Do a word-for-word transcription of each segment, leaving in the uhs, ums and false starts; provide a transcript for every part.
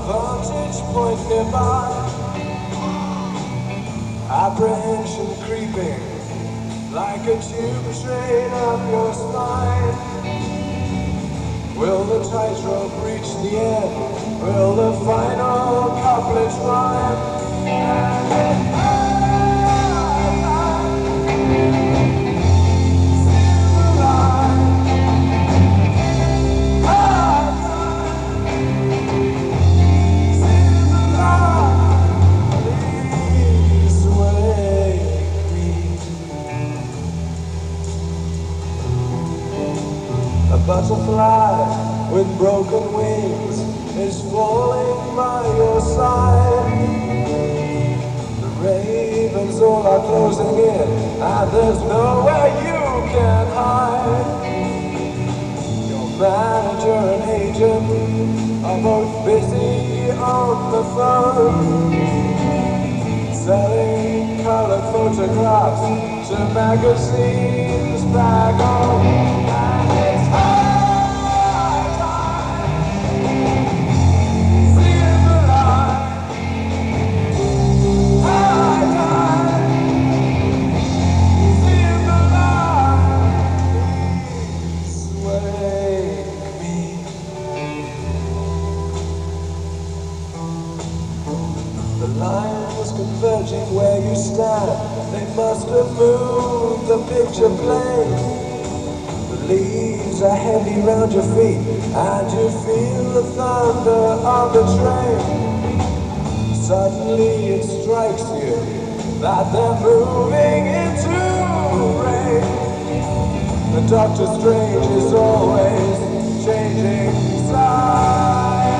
vantage point nearby. Apprehension creeping like a tube straight up your spine. Will the tightrope reach the end? Will the final couplet rhyme? And it a butterfly with broken wings is falling by your side. The ravens all are closing in, and there's nowhere you can hide. Your manager and agent are both busy on the phone, selling colored photographs to magazines back home. And it's high time, seeing the light. High time, seeing the light. Wake me. The lines converging where you stand, they must have moved the picture plane. The leaves are heavy round your feet, and you feel the thunder of the train. Suddenly it strikes you that they're moving into rain. The Doctor Strange is always changing sides.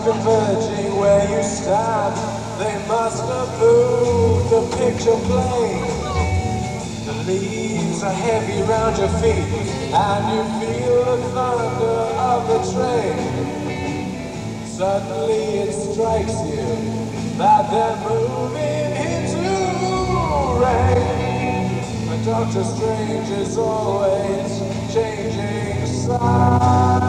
converging where you stand. They must have moved the picture plane. The leaves are heavy round your feet, and you feel the thunder of the train. Suddenly it strikes you that they're moving into rain. But Doctor Strange is always changing sides.